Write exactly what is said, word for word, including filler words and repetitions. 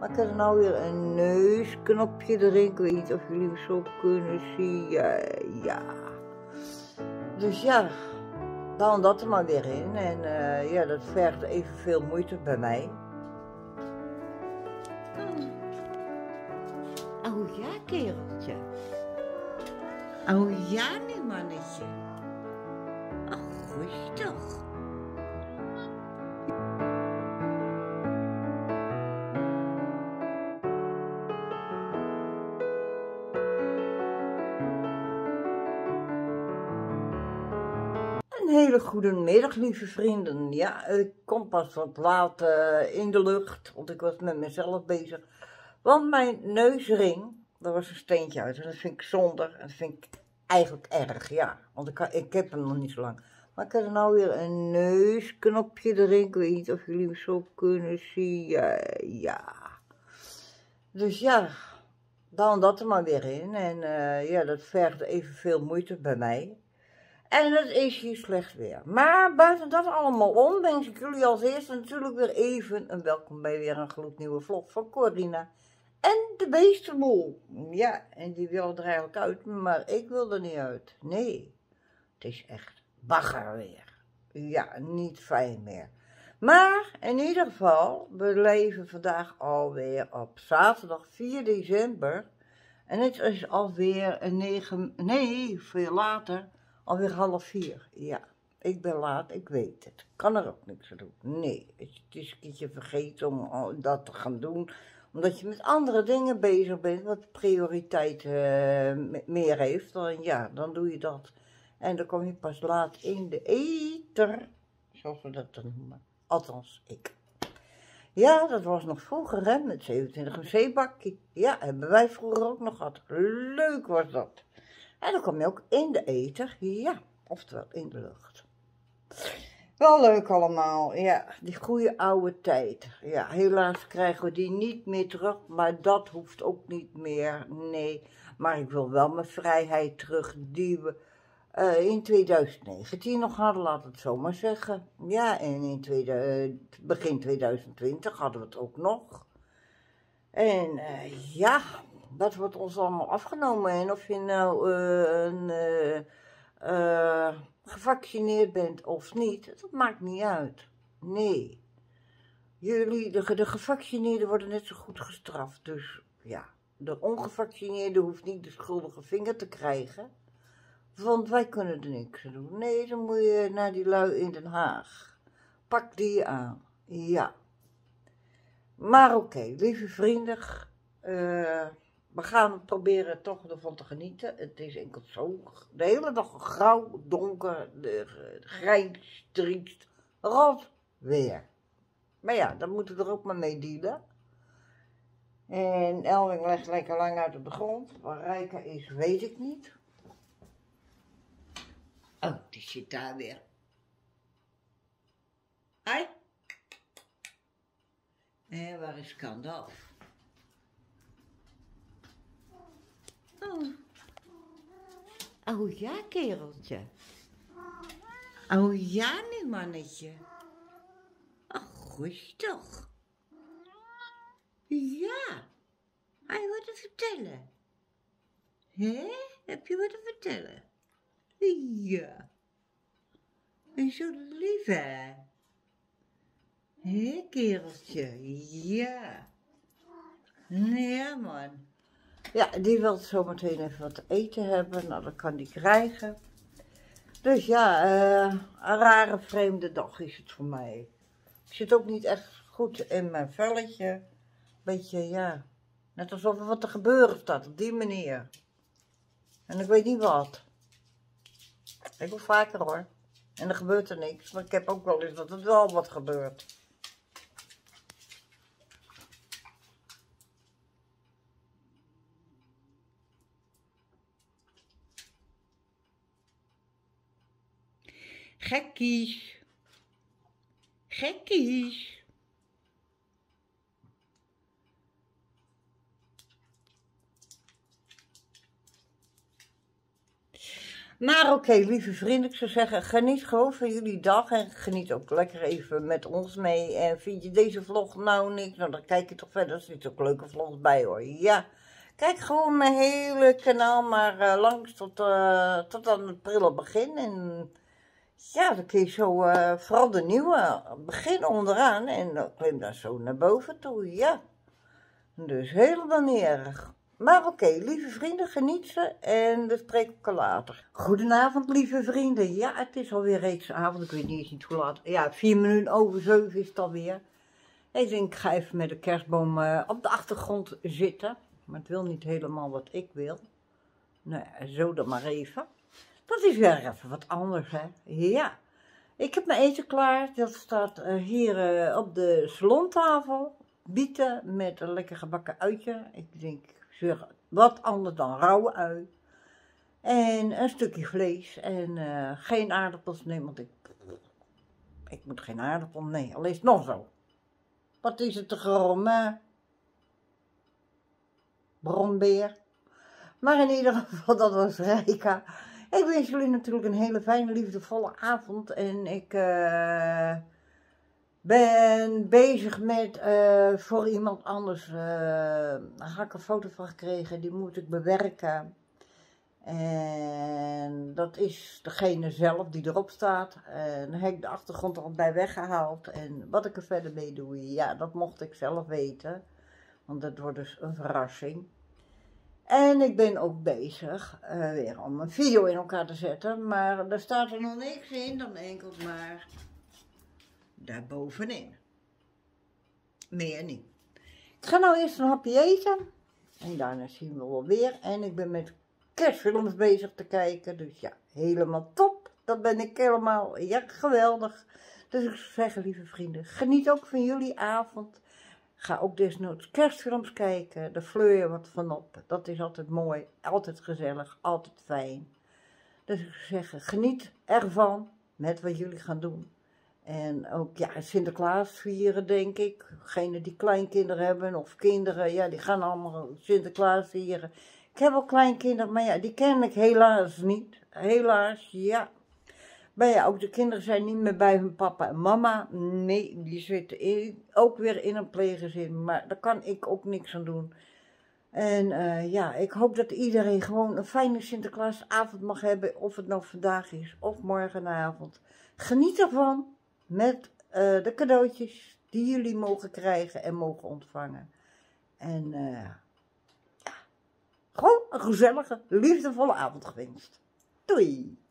Maar ik heb er nou weer een neusknopje erin. Ik weet niet of jullie hem zo kunnen zien. Ja, ja. Dus ja, dan dat er maar weer in. En uh, ja, dat vergt evenveel moeite bij mij. Oh, oh ja, kereltje. Oh ja, nee, mannetje. Ach, goed toch. Een hele goede middag, lieve vrienden. Ja, ik kom pas wat laat uh, in de lucht, want ik was met mezelf bezig. Want mijn neusring, daar was een steentje uit en dat vind ik zonde. En dat vind ik eigenlijk erg, ja. Want ik, ik heb hem nog niet zo lang. Maar ik heb er nou weer een neusknopje erin. Ik weet niet of jullie hem zo kunnen zien. Ja, ja. Dus ja, dan dat er maar weer in. En uh, ja, dat vergt evenveel moeite bij mij. En het is hier slecht weer. Maar buiten dat allemaal om, wens ik jullie als eerste natuurlijk weer even een welkom bij weer een gloednieuwe vlog van Corina. En de beestenboel. Ja, en die wil er eigenlijk uit, maar ik wil er niet uit. Nee, het is echt bagger weer. Ja, niet fijn meer. Maar in ieder geval, we leven vandaag alweer op zaterdag vier december. En het is alweer een negen, nee, veel later. Alweer half vier, ja. Ik ben laat, ik weet het. Kan er ook niks aan doen. Nee, het is een keertje vergeten om dat te gaan doen. Omdat je met andere dingen bezig bent, wat prioriteit uh, meer heeft. Dan, ja, dan doe je dat. En dan kom je pas laat in de eter, zoals we dat dan noemen. Althans, ik. Ja, dat was nog vroeger, hè, met zevenentwintig een zeebakje. Ja, hebben wij vroeger ook nog gehad. Leuk was dat. En dan kom je ook in de eter, ja, oftewel in de lucht. Wel leuk allemaal, ja, die goede oude tijd. Ja, helaas krijgen we die niet meer terug, maar dat hoeft ook niet meer, nee. Maar ik wil wel mijn vrijheid terug, die we uh, in twintig negentien nog hadden, laat het zo maar zeggen. Ja, en in tweeduizend, begin twintig twintig hadden we het ook nog. En uh, ja... dat wordt ons allemaal afgenomen. En of je nou uh, een, uh, uh, gevaccineerd bent of niet, dat maakt niet uit. Nee. Jullie, de, de gevaccineerden worden net zo goed gestraft. Dus ja, de ongevaccineerde hoeft niet de schuldige vinger te krijgen. Want wij kunnen er niks aan doen. Nee, dan moet je naar die lui in Den Haag. Pak die aan. Ja. Maar oké, okay, lieve vrienden. Uh, We gaan proberen toch ervan te genieten. Het is enkel zo, de hele dag grauw, donker, de, de grijs, triest, rot weer. Maar ja, dan moeten we er ook maar mee dealen. En Elwing legt lekker lang uit op de grond. Waar Rijka is, weet ik niet. Oh, die zit daar weer. Hoi. En waar is Gandalf? Oh. Oh ja, kereltje. Oh ja, nee, mannetje. Ach, goed toch. Ja, hij wat te vertellen. Hé, heb je wat te vertellen? Ja. En zo lief, hè? Hé, kereltje, ja. Ja, man. Ja, die wil zometeen even wat te eten hebben. Nou, dat kan die krijgen. Dus ja, uh, een rare vreemde dag is het voor mij. Ik zit ook niet echt goed in mijn velletje. Beetje, ja, net alsof er wat te gebeuren staat op die manier. En ik weet niet wat. Ik wil vaker hoor. En er gebeurt er niks. Maar ik heb ook wel eens dat er wel wat gebeurt. Gekkies. Gekkies. Maar oké, lieve vrienden, ik zou zeggen, geniet gewoon van jullie dag en geniet ook lekker even met ons mee. En vind je deze vlog nou niks, nou dan kijk je toch verder, er zitten ook leuke vlogs bij hoor. Ja, kijk gewoon mijn hele kanaal maar uh, langs tot, uh, tot aan het prille begin. En ja, dan kun je zo uh, vooral de nieuwe begin onderaan en dan klim daar zo naar boven toe, ja. Dus helemaal niet erg. Maar oké, okay, lieve vrienden, geniet ze en we spreken elkaar later. Goedenavond, lieve vrienden. Ja, het is alweer reeds avond. Ik weet niet eens hoe laat. Ja, vier minuten over zeven is het alweer. Ik denk, ik ga even met de kerstboom uh, op de achtergrond zitten. Maar het wil niet helemaal wat ik wil. Nou ja, zo dan maar even. Dat is weer even wat anders, hè. Ja. Ik heb mijn eten klaar. Dat staat uh, hier uh, op de salontafel. Bieten met een lekker gebakken uitje. Ik denk, zeg, wat anders dan rauwe ui. En een stukje vlees. En uh, geen aardappels. Nee, want ik, ik moet geen aardappel. Nee, al is het nog zo. Wat is het te geromen? Bronbeer. Maar in ieder geval, dat was Rijka. Ik wens jullie natuurlijk een hele fijne, liefdevolle avond. En ik uh, ben bezig met uh, voor iemand anders. Uh, daar heb ik een foto van gekregen. Die moet ik bewerken. En dat is degene zelf die erop staat. En dan heb ik de achtergrond er al bij weggehaald. En wat ik er verder mee doe, ja, dat mocht ik zelf weten. Want dat wordt dus een verrassing. En ik ben ook bezig uh, weer om een video in elkaar te zetten. Maar daar staat er nog niks in dan enkel maar daarbovenin. Meer niet. Ik ga nou eerst een hapje eten. En daarna zien we wel weer. En ik ben met kerstfilms bezig te kijken. Dus ja, helemaal top. Dat ben ik helemaal, ja, geweldig. Dus ik zou zeggen, lieve vrienden, geniet ook van jullie avond. Ga ook desnoods kerstfilms kijken, daar fleur je wat van op. Dat is altijd mooi, altijd gezellig, altijd fijn. Dus ik zou zeggen, geniet ervan met wat jullie gaan doen. En ook, ja, Sinterklaas vieren, denk ik. Degenen die kleinkinderen hebben of kinderen, ja, die gaan allemaal Sinterklaas vieren. Ik heb wel kleinkinderen, maar ja, die ken ik helaas niet. Helaas, ja. Maar ja, ook de kinderen zijn niet meer bij hun papa en mama. Nee, die zitten in, ook weer in een pleeggezin. Maar daar kan ik ook niks aan doen. En uh, ja, ik hoop dat iedereen gewoon een fijne Sinterklaasavond mag hebben. Of het nou vandaag is of morgenavond. Geniet ervan met uh, de cadeautjes die jullie mogen krijgen en mogen ontvangen. En uh, ja, gewoon een gezellige, liefdevolle avond gewenst. Doei!